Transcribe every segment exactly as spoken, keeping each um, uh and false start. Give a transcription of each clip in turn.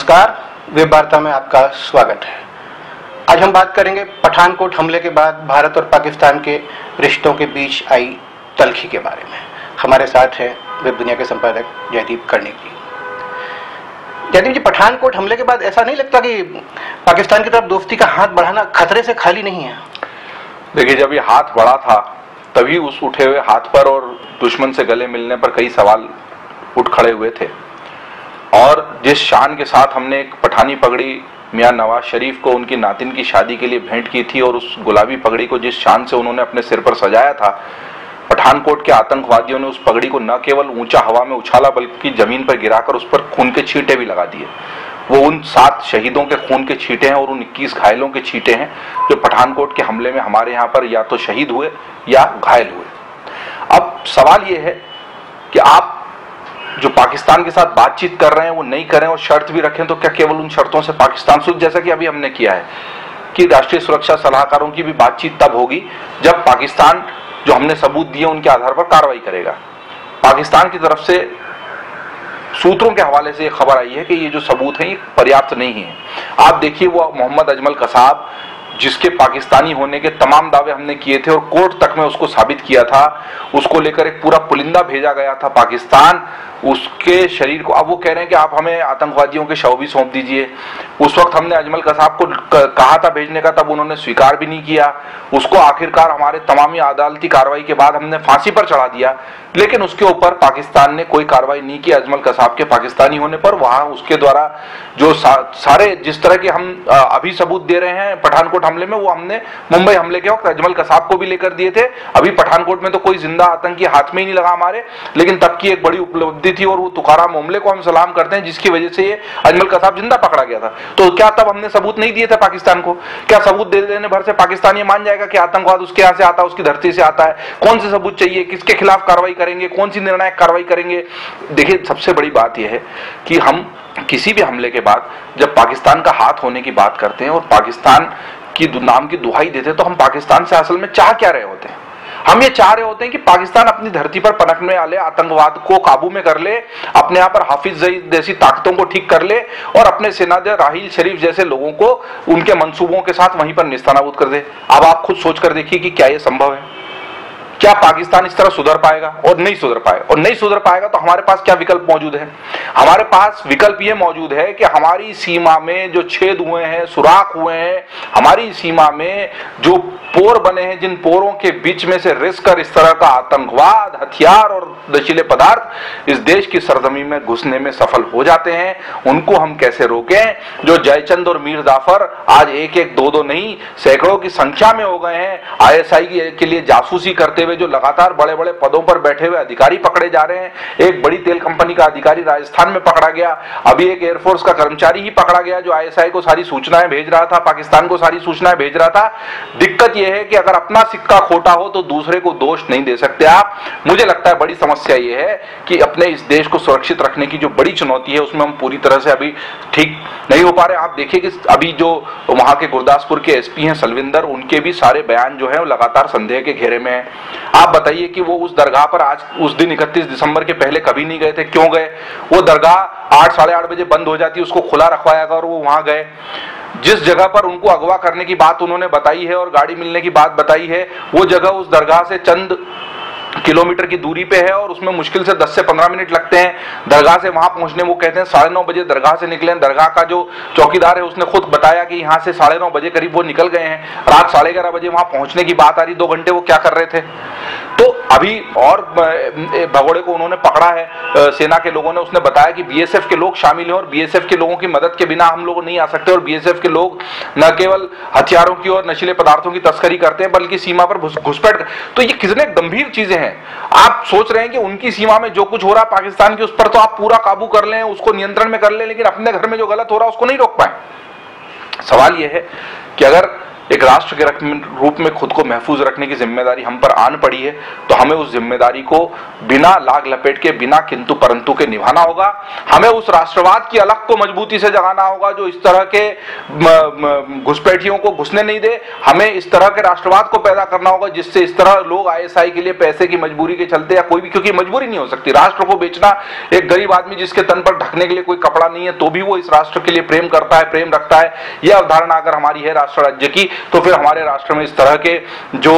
नमस्कार, वेब वार्ता में आपका स्वागत है। आज हम बात करेंगे पठानकोट हमले के बाद भारत और पाकिस्तान के रिश्तों के बीच आई तल्खी के बारे में। हमारे साथ है वेब दुनिया के संपादक जयदीप कर्णिक जी। जयदीप जी, पठानकोट हमले के बाद ऐसा नहीं लगता कि पाकिस्तान की तरफ दोस्ती का हाथ बढ़ाना खतरे से खाली नहीं है? देखिए, जब ये हाथ बढ़ा था तभी उस उठे हुए हाथ पर और दुश्मन से गले मिलने पर कई सवाल उठ खड़े हुए थे। और जिस शान के साथ हमने एक पठानी पगड़ी मियां नवाज शरीफ को उनकी नातिन की शादी के लिए भेंट की थी और उस गुलाबी पगड़ी को जिस शान से उन्होंने अपने सिर पर सजाया था, पठानकोट के आतंकवादियों ने उस पगड़ी को न केवल ऊंचा हवा में उछाला बल्कि जमीन पर गिराकर उस पर खून के छींटे भी लगा दिए। वो उन सात शहीदों के खून के छींटे हैं और उन इक्कीस घायलों के छींटे हैं जो पठानकोट के हमले में हमारे यहाँ पर या तो शहीद हुए या घायल हुए। अब सवाल ये है कि आप जो पाकिस्तान के साथ बातचीत कर रहे हैं वो नहीं करें और शर्त भी रखें, तो क्या केवल उन शर्तों से पाकिस्तान सुध, जैसा कि अभी हमने किया है कि राष्ट्रीय सुरक्षा सलाहकारों की भी बातचीत तब होगी जब पाकिस्तान जो हमने सबूत दिए उनके आधार पर कार्रवाई करेगा। पाकिस्तान की तरफ से सूत्रों के हवाले से ये खबर आई है कि ये जो सबूत हैं ये पर्याप्त नहीं है। आप देखिए, वो मोहम्मद अजमल कसाब जिसके पाकिस्तानी होने के तमाम दावे हमने किए थे और कोर्ट तक में उसको साबित किया था, उसको लेकर एक पूरा पुलिंदा भेजा गया था पाकिस्तान, उसके शरीर को अब वो कह रहे हैं कि आप हमें आतंकवादियों के शव भी सौंप दीजिए। उस वक्त हमने अजमल कसाब को कहा था भेजने का, तब उन्होंने स्वीकार भी नहीं किया। उसको आखिरकार हमारे तमामी अदालती कार्रवाई के बाद हमने फांसी पर चढ़ा दिया, लेकिन उसके ऊपर पाकिस्तान ने कोई कार्रवाई नहीं की अजमल कसाब के पाकिस्तानी होने पर। वहां उसके द्वारा जो सा, सारे जिस तरह के हम अभी सबूत दे रहे हैं पठानकोट हमले में, वो हमने मुंबई हमले के वक्त अजमल कसाब को भी लेकर दिए थे। अभी पठानकोट में तो कोई जिंदा आतंकी हाथ में ही नहीं लगा हमारे, लेकिन तब की एक बड़ी उपलब्धि थी और वो तुकाराम ओमले को हम सलाम करते हैं जिसकी वजह से ये अजमल कसाब जिंदा पकड़ा गया था। तो क्या तब हमने सबूत नहीं दिए थे पाकिस्तान को? क्या सबूत दे देने भर से पाकिस्तान मान जाएगा कि आतंकवाद उसके यहां से आता है, उसकी धरती से आता है? कौन से सबूत चाहिए, किसके खिलाफ कार्रवाई करेंगे, कौन सी निर्णायक कार्रवाई करेंगे? देखिए, सबसे बड़ी बात यह है कि हम किसी भी हमले के बाद जब पाकिस्तान का हाथ होने की बात करते हैं और पाकिस्तान की नाम की दुहाई देते हैं, तो हम पाकिस्तान से असल में चाह क्या रहे होते हैं? हम ये चाह रहे होते हैं कि पाकिस्तान अपनी धरती पर पनपने वाले आतंकवाद को काबू में कर ले, अपने यहाँ पर हाफिज सईद जैसी ताकतों को ठीक कर ले और अपने सेनाध्यक्ष राहील शरीफ जैसे लोगों को उनके मंसूबों के साथ वहीं पर निस्तानाबूद कर दे। अब आप खुद सोच कर देखिए कि क्या ये संभव है? क्या पाकिस्तान इस तरह सुधर पाएगा? और नहीं सुधर पाएगा। और नहीं सुधर पाएगा तो हमारे पास क्या विकल्प मौजूद है? हमारे पास विकल्प ये मौजूद है कि हमारी सीमा में जो छेद हुए हैं, सुराख हुए हैं, हमारी सीमा में जो पोर बने हैं, जिन पोरों के बीच में से रिस कर इस तरह का आतंकवाद, हथियार और नशीले पदार्थ इस देश की सरजमीन में घुसने में सफल हो जाते हैं, उनको हम कैसे रोकें? जो जयचंद और मीर जाफर आज एक एक दो दो नहीं सैकड़ों की संख्या में हो गए हैं, आईएसआई के लिए जासूसी करते हुए जो लगातार बड़े बड़े पदों पर बैठे हुए अधिकारी पकड़े जा रहे हैं। एक बड़ी तेल कंपनी का अधिकारी राजस्थान में पकड़ा गया, अभी एक एयरफोर्स का कर्मचारी ही पकड़ा गया जो आईएसआई को सारी सूचनाएं भेज रहा था, पाकिस्तान को सारी सूचनाएं भेज रहा था। दिक्कत यह है कि अगर अपना सिक्का खोटा हो तो दूसरे को दोष नहीं दे सकते आप। मुझे लगता है बड़ी समस्या यह है कि अपने इस देश को सुरक्षित रखने की जो बड़ी चुनौती है उसमें हम पूरी तरह से अभी ठीक नहीं हो पा रहे। आप देखिए कि अभी जो वहां के गुरदासपुर के एसपी हैं सलविंदर, उनके भी सारे बयान जो है लगातार संदेह के घेरे में है। आप बताइए कि वो उस दरगाह पर आज उस दिन इकतीस दिसंबर के पहले कभी नहीं गए थे, क्यों गए? वो दरगाह आठ साढ़े आठ बजे बंद हो जाती, उसको खुला रखवाया गया और वो वहां गए। जिस जगह पर उनको अगवा करने की बात उन्होंने बताई है और गाड़ी मिलने की बात बताई है, वो जगह उस दरगाह से चंद किलोमीटर की दूरी पे है और उसमें मुश्किल से दस से पंद्रह मिनट लगते हैं दरगाह से वहां पहुंचने। वो कहते हैं साढ़े नौ बजे दरगाह से निकले। दरगाह का जो चौकीदार है उसने खुद बताया कि यहां से साढ़े नौ बजे करीब वो निकल गए हैं। रात साढ़े ग्यारह बजे वहां पहुंचने की बात आ रही, दो घंटे वो क्या कर रहे थे? तो अभी और भगोड़े को उन्होंने पकड़ा है सेना के लोगों ने, उसने बताया कि बीएसएफ के लोग शामिल हैं और बीएसएफ के लोगों की मदद के बिना हम लोग नहीं आ सकते। और बीएसएफ के लोग न केवल हथियारों की और नशीले पदार्थों की तस्करी करते हैं बल्कि सीमा पर घुसपैठ। तो ये कितने गंभीर चीजें हैं। आप सोच रहे हैं कि उनकी सीमा में जो कुछ हो रहा है पाकिस्तान की, उस पर तो आप पूरा काबू कर लें, उसको नियंत्रण में कर लें, लेकिन अपने घर में जो गलत हो रहा है उसको नहीं रोक पाए। सवाल यह है कि अगर एक राष्ट्र के रूप में खुद को महफूज रखने की जिम्मेदारी हम पर आन पड़ी है, तो हमें उस जिम्मेदारी को बिना लाग लपेट के, बिना किंतु परंतु के निभाना होगा। हमें उस राष्ट्रवाद की अलग को मजबूती से जगाना होगा जो इस तरह के घुसपैठियों को घुसने नहीं दे। हमें इस तरह के राष्ट्रवाद को पैदा करना होगा जिससे इस तरह लोग आईएसआई के लिए पैसे की मजबूरी के चलते, या कोई भी, क्योंकि मजबूरी नहीं हो सकती राष्ट्र को बेचना। एक गरीब आदमी जिसके तन पर ढकने के लिए कोई कपड़ा नहीं है तो भी वो इस राष्ट्र के लिए प्रेम करता है, प्रेम रखता है। यह अवधारणा अगर हमारी है राष्ट्र राज्य की, तो फिर हमारे राष्ट्र में इस तरह के जो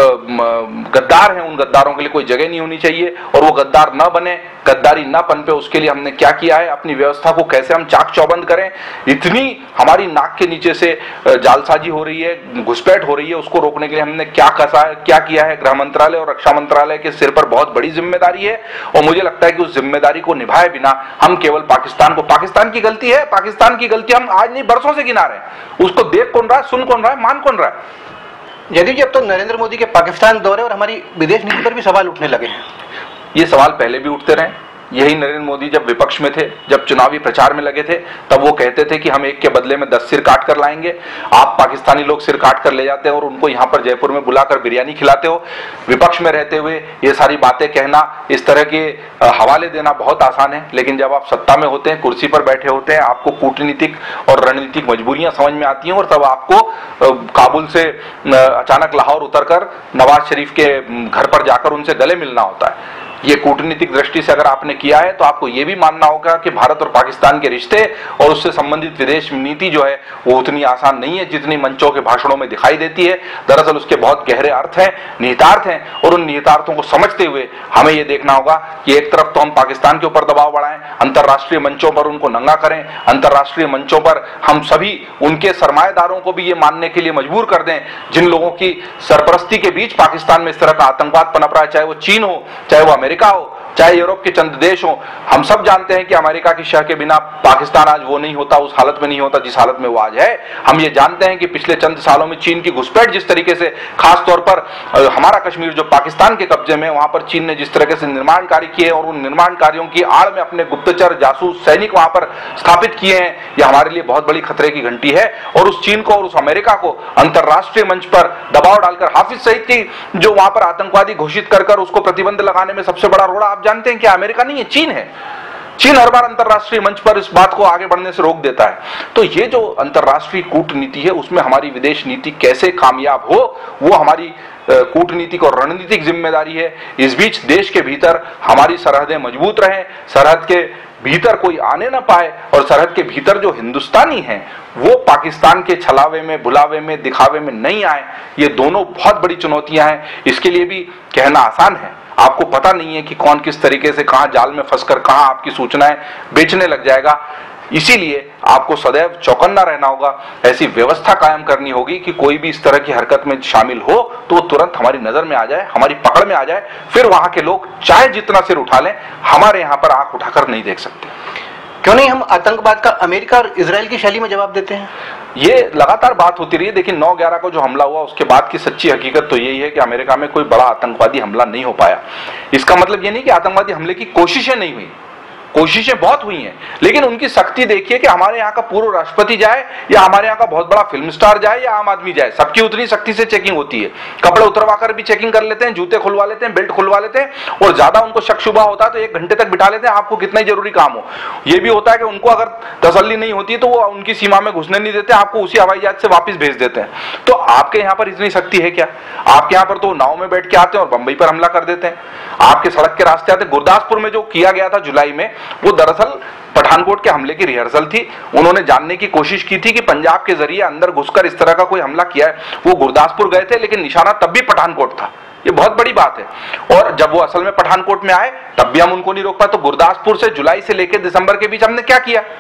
गद्दार हैं उन गद्दारों के लिए कोई जगह नहीं होनी चाहिए, और वो गद्दार न बने, गद्दारी न पनपे। उसके लिए हमने क्या किया है, अपनी व्यवस्था को कैसे हम चाक चौबंद करें। इतनी हमारी नाक के नीचे से जालसाजी हो रही है, घुसपैठ हो रही है, उसको रोकने के लिए हमने क्या कसा है, क्या किया है। गृह मंत्रालय और रक्षा मंत्रालय के सिर पर बहुत बड़ी जिम्मेदारी है, और मुझे लगता है कि उस जिम्मेदारी को निभाए बिना हम केवल पाकिस्तान को, पाकिस्तान की गलती है, पाकिस्तान की गलती हम आज नहीं बरसों से गिना रहे हैं। उसको देख कौन रहा है, सुन कौन रहा है, मान कौन रहा है। जदयू जी, अब तो नरेंद्र मोदी के पाकिस्तान दौरे और हमारी विदेश नीति पर भी सवाल उठने लगे हैं। ये सवाल पहले भी उठते रहे। यही नरेंद्र मोदी जब विपक्ष में थे, जब चुनावी प्रचार में लगे थे, तब वो कहते थे कि हम एक के बदले में दस सिर काट कर लाएंगे। आप पाकिस्तानी लोग सिर काट कर ले जाते हो और उनको यहाँ पर जयपुर में बुलाकर बिरयानी खिलाते हो। विपक्ष में रहते हुए ये सारी बातें कहना, इस तरह के हवाले देना बहुत आसान है, लेकिन जब आप सत्ता में होते हैं, कुर्सी पर बैठे होते हैं, आपको कूटनीतिक और रणनीतिक मजबूरियां समझ में आती हैं, और तब आपको काबुल से अचानक लाहौर उतरकर नवाज शरीफ के घर पर जाकर उनसे गले मिलना होता है। ये कूटनीतिक दृष्टि से अगर आपने किया है तो आपको ये भी मानना होगा कि भारत और पाकिस्तान के रिश्ते और उससे संबंधित विदेश नीति जो है वो उतनी आसान नहीं है जितनी मंचों के भाषणों में दिखाई देती है। दरअसल उसके बहुत गहरे अर्थ हैं, निहितार्थ हैं, और उन निहितार्थों को समझते हुए हमें ये देखना होगा कि एक तरफ तो हम पाकिस्तान के ऊपर दबाव बढ़ाएं, अंतर्राष्ट्रीय मंचों पर उनको नंगा करें, अंतर्राष्ट्रीय मंचों पर हम सभी उनके सरमाएदारों को भी ये मानने के लिए मजबूर कर दें जिन लोगों की सरपरस्ती के बीच पाकिस्तान में इस तरह का आतंकवाद पनप रहा है, चाहे वो चीन हो, चाहे वो अमेरिका हो, चाहे यूरोप के चंद देश हो। हम सब जानते हैं कि अमेरिका की शह के बिना पाकिस्तान आज वो नहीं होता, उस हालत में नहीं होता जिस हालत में वो आज है। हम ये जानते हैं कि पिछले चंद सालों में चीन की घुसपैठ जिस तरीके से, खास तौर पर हमारा कश्मीर जो पाकिस्तान के कब्जे में, वहां पर चीन ने जिस तरीके से निर्माण कार्य किए और उन निर्माण कार्यों की आड़ में अपने गुप्तचर, जासूस, सैनिक वहां पर स्थापित किए हैं, यह हमारे लिए बहुत बड़ी खतरे की घंटी है। और उस चीन को और उस अमेरिका को अंतर्राष्ट्रीय मंच पर दबाव डालकर हाफिज सईद की जो वहां पर आतंकवादी घोषित कर कर उसको प्रतिबंध लगाने में सबसे बड़ा रोड़ा आप जानते हैं कि अमेरिका नहीं है, चीन है। चीन हर बार अंतर्राष्ट्रीय मंच पर इस बात को आगे बढ़ने से रोक देता है। तो ये जो अंतर्राष्ट्रीय कूटनीति है उसमें हमारी विदेश नीति कैसे कामयाब हो, वो हमारी कूटनीतिक और रणनीतिक जिम्मेदारी है। इस बीच देश के भीतर हमारी सरहदें मजबूत रहें, सरहद के भीतर कोई आने ना पाए, और सरहद के भीतर जो हिंदुस्तानी हैं वो पाकिस्तान के छलावे में, बुलावे में, दिखावे में नहीं आए। ये दोनों बहुत बड़ी चुनौतियां हैं। इसके लिए भी कहना आसान है, आपको पता नहीं है कि कौन किस तरीके से कहां जाल में फंसकर कहां आपकी सूचनाएं बेचने लग जाएगा। इसीलिए आपको सदैव चौकन्ना रहना होगा, ऐसी व्यवस्था कायम करनी होगी कि कोई भी इस तरह की हरकत में शामिल हो तो वो तुरंत हमारी नजर में आ जाए, हमारी पकड़ में आ जाए। फिर वहां के लोग चाहे जितना सिर उठा लें, हमारे यहां पर आंख उठाकर नहीं देख सकते। क्यों नहीं हम आतंकवाद का अमेरिका और इजराइल की शैली में जवाब देते हैं? ये लगातार बात होती रही है। देखिए, नौ ग्यारह को जो हमला हुआ उसके बाद की सच्ची हकीकत तो यही है कि अमेरिका में कोई बड़ा आतंकवादी हमला नहीं हो पाया। इसका मतलब ये नहीं कि आतंकवादी हमले की कोशिशें नहीं हुई, कोशिशें बहुत हुई हैं, लेकिन उनकी सख्ती देखिए कि हमारे यहाँ का पूर्व राष्ट्रपति जाए या हमारे यहाँ का बहुत बड़ा फिल्म स्टार जाए या आम आदमी जाए, सबकी उतनी सख्ती से चेकिंग होती है। कपड़े उतरवा कर भी चेकिंग कर लेते हैं, जूते खुलवा लेते हैं, बेल्ट खुलवा लेते हैं, और ज्यादा उनको शक शुबा होता है तो एक घंटे तक बिठा लेते हैं, आपको कितना ही जरूरी काम हो। यह भी होता है कि उनको अगर तसल्ली नहीं होती तो वो उनकी सीमा में घुसने नहीं देते, आपको उसी हवाई जहाज से वापस भेज देते हैं। तो आपके यहाँ पर इतनी सख्ती है क्या? आपके यहाँ पर तो नाव में बैठ के आते हैं और बंबई पर हमला कर देते हैं, आपके सड़क के रास्ते आते। गुरदासपुर में जो किया गया था जुलाई में, वो दरअसल पठानकोट के हमले की रिहर्सल थी। उन्होंने जानने की कोशिश की थी कि पंजाब के जरिए अंदर घुसकर इस तरह का कोई हमला किया है। वो गुरदासपुर गए थे, लेकिन निशाना तब भी पठानकोट था। ये बहुत बड़ी बात है। और जब वो असल में पठानकोट में आए तब भी हम उनको नहीं रोक पाए। तो गुरदासपुर से जुलाई से लेकर दिसंबर के बीच हमने क्या किया?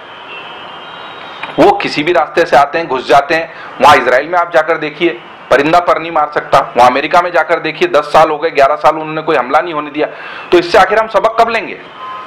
वो किसी भी रास्ते से आते हैं, घुस जाते हैं। वहां इजराइल में आप जाकर देखिए, परिंदा पर नहीं मार सकता। वहां अमेरिका में जाकर देखिए, दस साल हो गए, ग्यारह साल उन्होंने कोई हमला नहीं होने दिया। तो इससे आखिर हम सबक कब लेंगे?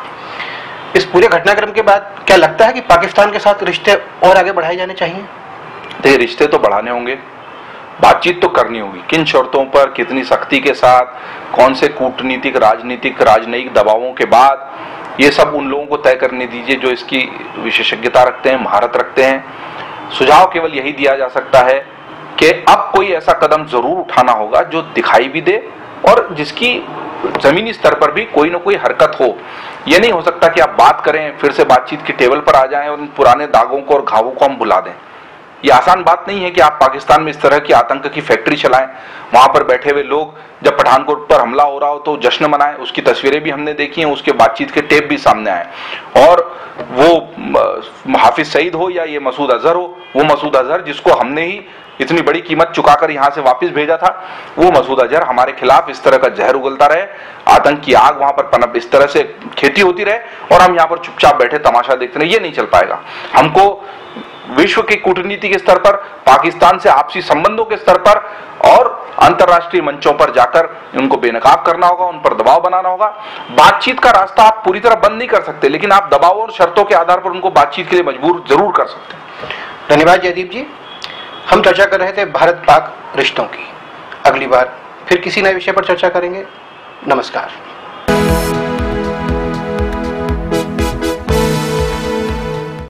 इस पूरे घटनाक्रम के बाद क्या लगता है कि पाकिस्तान के साथ रिश्ते और आगे बढ़ाए जाने चाहिए? देखिए, रिश्ते तो बढ़ाने होंगे, बातचीत तो करनी होगी। किन शर्तों पर, कितनी सख्ती के साथ, कौन से कूटनीतिक, राजनीतिक, राजनयिक दबावों के बाद, ये सब उन लोगों को तय करने दीजिए जो इसकी विशेषज्ञता रखते हैं, महारत रखते हैं। सुझाव केवल यही दिया जा सकता है कि अब कोई ऐसा कदम जरूर उठाना होगा जो दिखाई भी दे और जिसकी जमीनी स्तर पर भी कोई ना कोई हरकत हो। यह नहीं हो सकता कि आप बात करें, फिर से बातचीत की टेबल पर आ जाएं और उन पुराने दागों को और घावों को हम भुला दें। ये आसान बात नहीं है कि आप पाकिस्तान में इस तरह की आतंक की फैक्ट्री चलाएं, वहां पर बैठे हुए लोग जब पठानकोट पर हमला हो रहा हो तो जश्न मनाएं। उसकी तस्वीरें भी हमने देखी हैं, उसके बातचीत के टेप भी सामने आए। और वो हाफिज सईद हो या ये मसूद अजहर हो, वो मसूद अजहर जिसको हमने ही इतनी बड़ी कीमत चुकाकर यहां से वापस भेजा था, वो मसूद अजहर हमारे खिलाफ इस तरह का जहर उगलता रहे, आतंक की आग वहां पर पनप इस तरह से खेती होती रहे और हम यहां पर चुपचाप बैठे तमाशा देखते रहे, ये नहीं चल पाएगा। हमको विश्व की कूटनीति के स्तर पर, पाकिस्तान से आपसी संबंधों के स्तर पर और अंतर्राष्ट्रीय मंचों पर जाकर उनको बेनकाब करना होगा, उन पर दबाव बनाना होगा। बातचीत का रास्ता आप पूरी तरह बंद नहीं कर सकते, लेकिन आप दबाव और शर्तों के आधार पर उनको बातचीत के लिए मजबूर जरूर कर सकते हैं। धन्यवाद जयदीप जी। हम चर्चा कर रहे थे भारत पाक रिश्तों की। अगली बार फिर किसी नए विषय पर चर्चा करेंगे। नमस्कार।